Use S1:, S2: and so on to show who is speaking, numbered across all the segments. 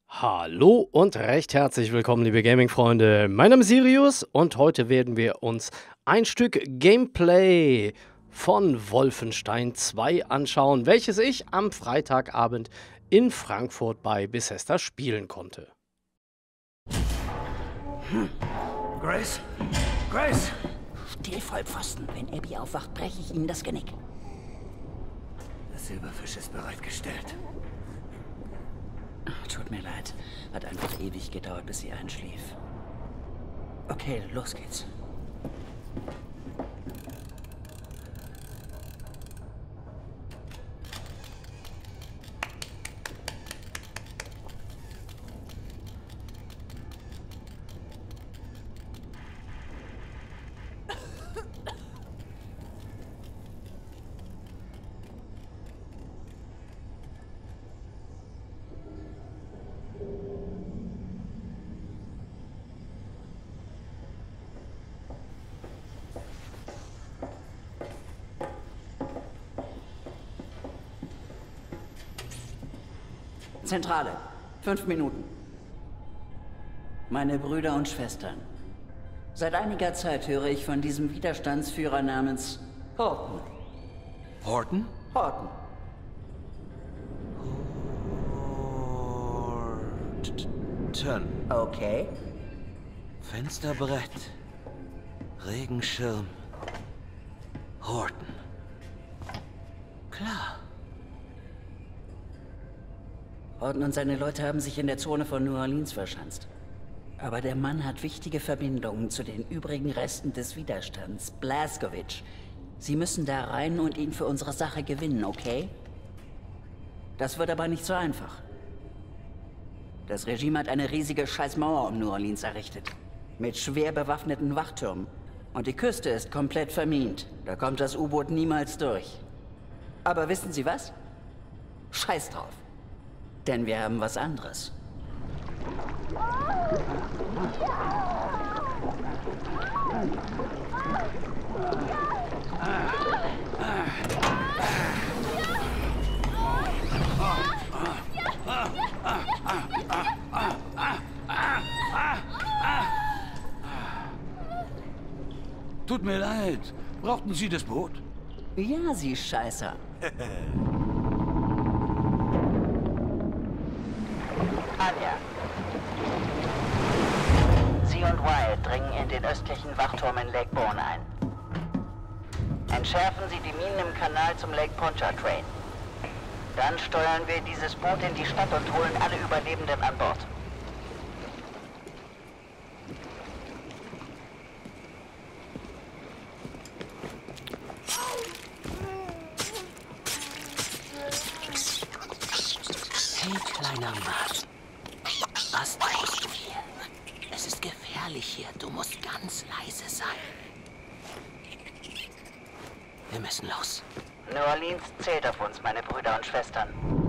S1: Hallo und recht herzlich willkommen, liebe Gaming-Freunde. Mein Name ist Sirius und heute werden wir uns ein Stück Gameplay von Wolfenstein 2 anschauen, welches ich am Freitagabend in Frankfurt bei Bethesda spielen konnte.
S2: Grace? Grace!
S3: Still, Vollpfosten. Wenn Abby aufwacht, breche ich Ihnen das Genick.
S2: Der Silberfisch ist bereitgestellt.
S3: Tut mir leid. Hat einfach ewig gedauert, bis sie einschlief. Okay, los geht's. Zentrale. 5 Minuten. Meine Brüder und Schwestern. Seit einiger Zeit höre ich von diesem Widerstandsführer namens Horton.
S2: Horton?
S3: Horton.
S2: Horton.
S3: Okay.
S2: Fensterbrett. Regenschirm. Horton. Klar.
S3: Horton und seine Leute haben sich in der Zone von New Orleans verschanzt. Aber der Mann hat wichtige Verbindungen zu den übrigen Resten des Widerstands. Blazkowicz. Sie müssen da rein und ihn für unsere Sache gewinnen, okay? Das wird aber nicht so einfach. Das Regime hat eine riesige Scheißmauer um New Orleans errichtet. Mit schwer bewaffneten Wachtürmen. Und die Küste ist komplett vermint. Da kommt das U-Boot niemals durch. Aber wissen Sie was? Scheiß drauf. Denn wir haben was anderes.
S2: Tut mir leid. Brauchten Sie das Boot?
S3: Ja, Sie Scheißer. Anja. Sie und Wyatt dringen in den östlichen Wachturm in Lake Bourne ein. Entschärfen Sie die Minen im Kanal zum Lake Pontchartrain. Dann steuern wir dieses Boot in die Stadt und holen alle Überlebenden an Bord.
S4: Hey, kleiner Mann. Was tust du hier? Es ist gefährlich hier. Du musst ganz leise sein. Wir müssen los.
S3: New Orleans zählt auf uns, meine Brüder und Schwestern.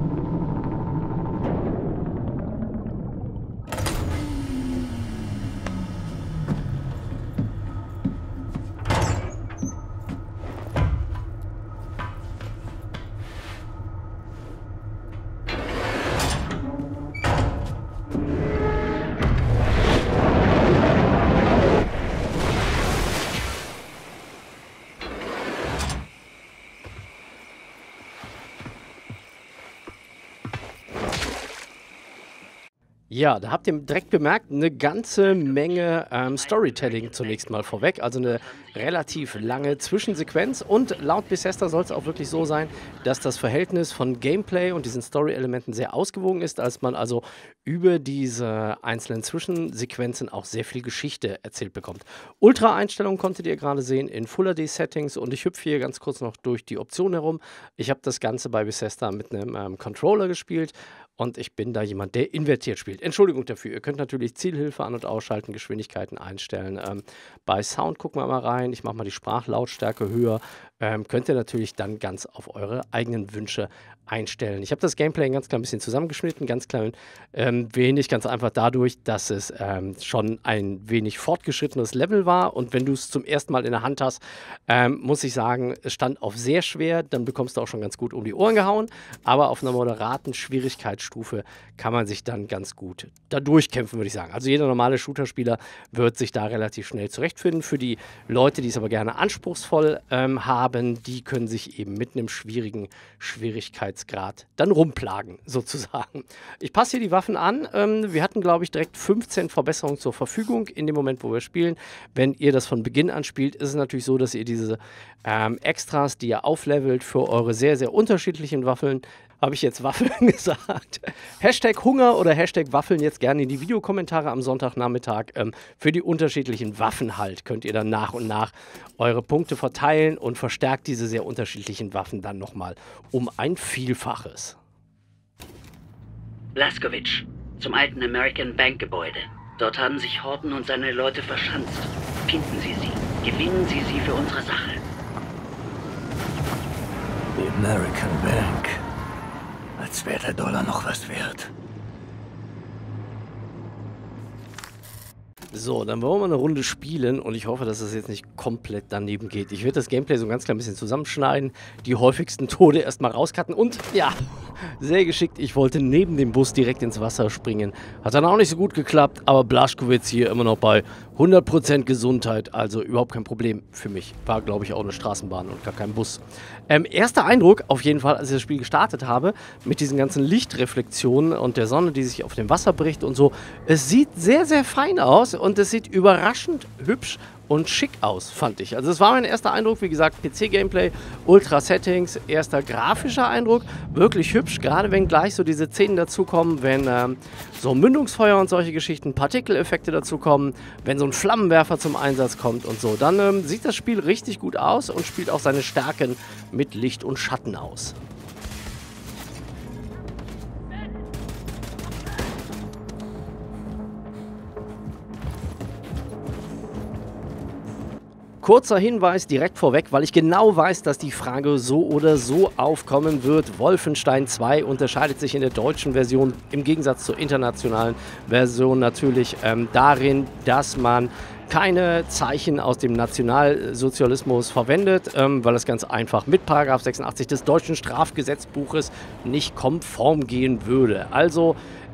S1: Ja, da habt ihr direkt bemerkt, eine ganze Menge Storytelling zunächst mal vorweg, also eine relativ lange Zwischensequenz und laut Bethesda soll es auch wirklich so sein, dass das Verhältnis von Gameplay und diesen Story-Elementen sehr ausgewogen ist, als man also über diese einzelnen Zwischensequenzen auch sehr viel Geschichte erzählt bekommt. Ultra-Einstellungen konntet ihr gerade sehen in Full HD-Settings und ich hüpfe hier ganz kurz noch durch die Optionen herum. Ich habe das Ganze bei Bethesda mit einem Controller gespielt. Und ich bin da jemand, der invertiert spielt. Entschuldigung dafür. Ihr könnt natürlich Zielhilfe an- und ausschalten, Geschwindigkeiten einstellen. Bei Sound gucken wir mal rein. Ich mache mal die Sprachlautstärke höher. könnt ihr natürlich dann ganz auf eure eigenen Wünsche einstellen. Ich habe das Gameplay ein ganz klein bisschen zusammengeschnitten, ganz klein wenig, ganz einfach dadurch, dass es schon ein wenig fortgeschrittenes Level war und wenn du es zum ersten Mal in der Hand hast, muss ich sagen, es stand auf sehr schwer, dann bekommst du auch schon ganz gut um die Ohren gehauen, aber auf einer moderaten Schwierigkeitsstufe kann man sich dann ganz gut da durchkämpfen, würde ich sagen. Also jeder normale Shooter-Spieler wird sich da relativ schnell zurechtfinden. Für die Leute, die es aber gerne anspruchsvoll haben, die können sich eben mit einem schwierigen Schwierigkeitsgrad dann rumplagen, sozusagen. Ich passe hier die Waffen an. Wir hatten, glaube ich, direkt 15 Verbesserungen zur Verfügung in dem Moment, wo wir spielen. Wenn ihr das von Beginn an spielt, ist es natürlich so, dass ihr diese Extras, die ihr auflevelt für eure sehr, sehr unterschiedlichen Waffen, habe ich jetzt Waffeln gesagt? Hashtag Hunger oder Hashtag Waffeln jetzt gerne in die Videokommentare am Sonntagnachmittag. Für die unterschiedlichen Waffen halt könnt ihr dann nach und nach eure Punkte verteilen und verstärkt diese sehr unterschiedlichen Waffen dann nochmal um ein Vielfaches.
S3: Blazkowicz, zum alten American Bank Gebäude. Dort haben sich Horton und seine Leute verschanzt. Finden Sie sie. Gewinnen Sie sie für unsere Sache.
S2: Die American Bank. Als wäre der Dollar noch was wert.
S1: So, dann wollen wir mal eine Runde spielen und ich hoffe, dass das jetzt nicht komplett daneben geht. Ich werde das Gameplay so ein ganz klein bisschen zusammenschneiden, die häufigsten Tode erstmal rauscutten und ja, sehr geschickt. Ich wollte neben dem Bus direkt ins Wasser springen. Hat dann auch nicht so gut geklappt, aber Blazkowicz hier immer noch bei 100% Gesundheit, also überhaupt kein Problem für mich. War, glaube ich, auch eine Straßenbahn und gar kein Bus. Erster Eindruck, auf jeden Fall, als ich das Spiel gestartet habe, mit diesen ganzen Lichtreflexionen und der Sonne, die sich auf dem Wasser bricht und so. Es sieht sehr, sehr fein aus und es sieht überraschend hübsch und schick aus, fand ich. Also es war mein erster Eindruck, wie gesagt, PC-Gameplay, Ultra-Settings, erster grafischer Eindruck, wirklich hübsch, gerade wenn gleich so diese Szenen dazukommen, wenn so Mündungsfeuer und solche Geschichten, Partikeleffekte dazukommen, wenn so ein Flammenwerfer zum Einsatz kommt und so, dann sieht das Spiel richtig gut aus und spielt auch seine Stärken mit Licht und Schatten aus. Kurzer Hinweis direkt vorweg, weil ich genau weiß, dass die Frage so oder so aufkommen wird. Wolfenstein 2 unterscheidet sich in der deutschen Version im Gegensatz zur internationalen Version natürlich darin, dass man keine Zeichen aus dem Nationalsozialismus verwendet, weil es ganz einfach mit § 86 des deutschen Strafgesetzbuches nicht konform gehen würde. Also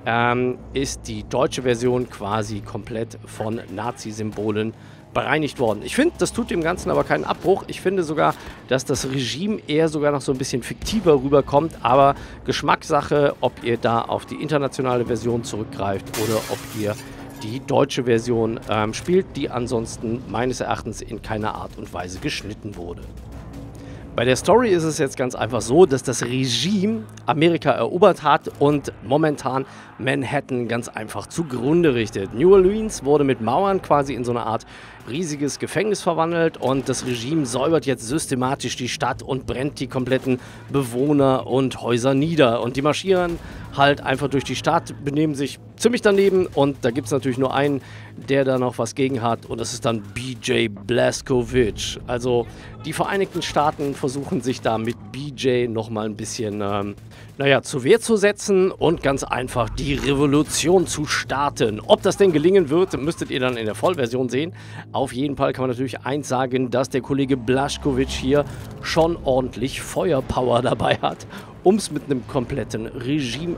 S1: ist die deutsche Version quasi komplett von Nazi-Symbolen bereinigt worden. Ich finde, das tut dem Ganzen aber keinen Abbruch. Ich finde sogar, dass das Regime eher sogar noch so ein bisschen fiktiver rüberkommt, aber Geschmackssache, ob ihr da auf die internationale Version zurückgreift oder ob ihr die deutsche Version spielt, die ansonsten meines Erachtens in keiner Art und Weise geschnitten wurde. Bei der Story ist es jetzt ganz einfach so, dass das Regime Amerika erobert hat und momentan Manhattan ganz einfach zugrunde richtet. New Orleans wurde mit Mauern quasi in so eine Art riesiges Gefängnis verwandelt und das Regime säubert jetzt systematisch die Stadt und brennt die kompletten Bewohner und Häuser nieder. Und die marschieren halt einfach durch die Stadt, benehmen sich ziemlich daneben und da gibt es natürlich nur einen, der da noch was gegen hat und das ist dann BJ Blazkowicz. Also die Vereinigten Staaten versuchen sich da mit BJ nochmal ein bisschen, naja, zur Wehr zu setzen und ganz einfach die Revolution zu starten. Ob das denn gelingen wird, müsstet ihr dann in der Vollversion sehen. Auf jeden Fall kann man natürlich eins sagen, dass der Kollege Blazkowicz hier schon ordentlich Feuerpower dabei hat, um es mit einem kompletten Regime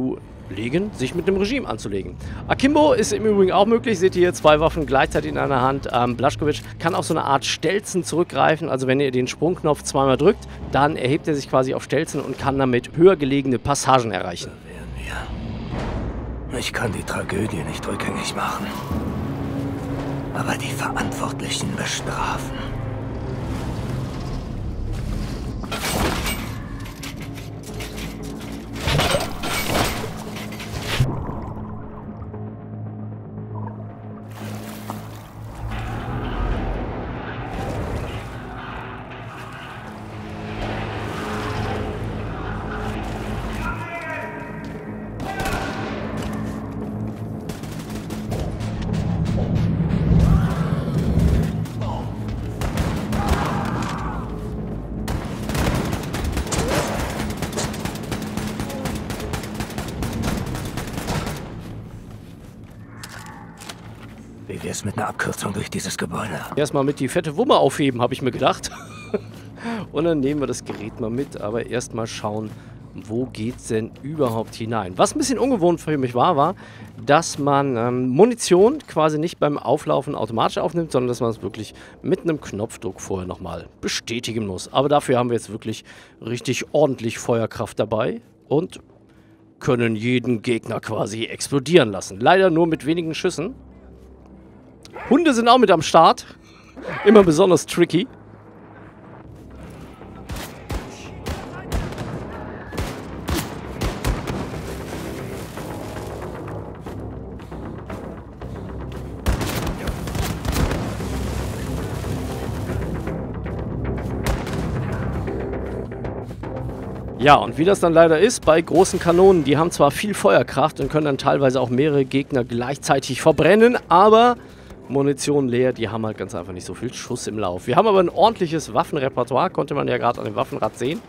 S1: sich mit dem Regime anzulegen. Akimbo ist im Übrigen auch möglich, seht ihr hier 2 Waffen gleichzeitig in einer Hand. Blazkowicz kann auf so eine Art Stelzen zurückgreifen, also wenn ihr den Sprungknopf zweimal drückt, dann erhebt er sich quasi auf Stelzen und kann damit höher gelegene Passagen erreichen.
S2: Ich kann die Tragödie nicht rückgängig machen, aber die Verantwortlichen bestrafen. Wie wär's mit einer Abkürzung durch dieses Gebäude?
S1: Erstmal mit die fette Wumme aufheben, habe ich mir gedacht. Und dann nehmen wir das Gerät mal mit, aber erstmal schauen, wo geht's denn überhaupt hinein? Was ein bisschen ungewohnt für mich war, dass man Munition quasi nicht beim Auflaufen automatisch aufnimmt, sondern dass man es wirklich mit einem Knopfdruck vorher nochmal bestätigen muss. Aber dafür haben wir jetzt wirklich richtig ordentlich Feuerkraft dabei und können jeden Gegner quasi explodieren lassen. Leider nur mit wenigen Schüssen. Hunde sind auch mit am Start. Immer besonders tricky. Ja, und wie das dann leider ist, bei großen Kanonen, die haben zwar viel Feuerkraft und können dann teilweise auch mehrere Gegner gleichzeitig verbrennen, aber Munition leer, die haben halt ganz einfach nicht so viel Schuss im Lauf. Wir haben aber ein ordentliches Waffenrepertoire, konnte man ja gerade an dem Waffenrad sehen.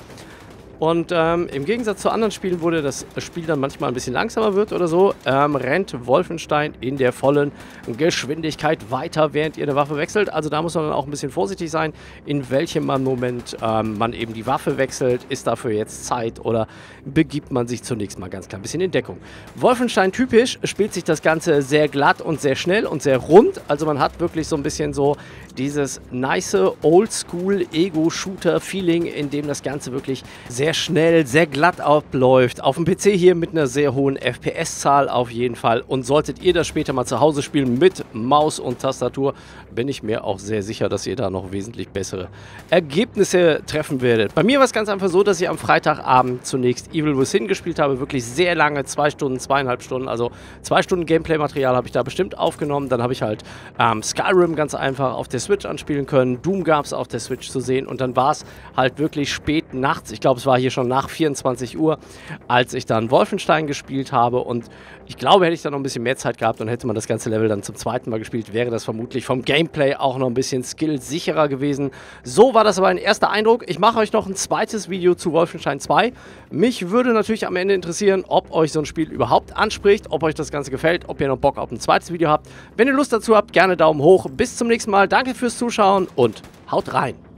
S1: Und im Gegensatz zu anderen Spielen, wo das Spiel dann manchmal ein bisschen langsamer wird oder so, rennt Wolfenstein in der vollen Geschwindigkeit weiter, während ihr eine Waffe wechselt. Also da muss man dann auch ein bisschen vorsichtig sein, in welchem Moment man eben die Waffe wechselt. Ist dafür jetzt Zeit oder begibt man sich zunächst mal ganz klein bisschen in Deckung. Wolfenstein typisch spielt sich das Ganze sehr glatt und sehr schnell und sehr rund. Also man hat wirklich so ein bisschen so dieses nice Oldschool Ego-Shooter-Feeling, in dem das Ganze wirklich sehr schnell, sehr glatt abläuft. Auf dem PC hier mit einer sehr hohen FPS-Zahl auf jeden Fall. Und solltet ihr das später mal zu Hause spielen mit Maus und Tastatur, bin ich mir auch sehr sicher, dass ihr da noch wesentlich bessere Ergebnisse treffen werdet. Bei mir war es ganz einfach so, dass ich am Freitagabend zunächst Evil Within gespielt habe. Wirklich sehr lange, 2 Stunden, 2,5 Stunden. Also 2 Stunden Gameplay-Material habe ich da bestimmt aufgenommen. Dann habe ich halt Skyrim ganz einfach auf der Switch anspielen können. Doom gab es auf der Switch zu sehen. Und dann war es halt wirklich spät nachts. Ich glaube, es war hier schon nach 24 Uhr, als ich dann Wolfenstein gespielt habe. Und ich glaube, hätte ich dann noch ein bisschen mehr Zeit gehabt und hätte man das ganze Level dann zum zweiten Mal gespielt, wäre das vermutlich vom Gameplay auch noch ein bisschen skillsicherer gewesen. So war das aber ein erster Eindruck. Ich mache euch noch ein zweites Video zu Wolfenstein 2. Mich würde natürlich am Ende interessieren, ob euch so ein Spiel überhaupt anspricht, ob euch das Ganze gefällt, ob ihr noch Bock auf ein zweites Video habt. Wenn ihr Lust dazu habt, gerne Daumen hoch. Bis zum nächsten Mal. Danke fürs Zuschauen und haut rein.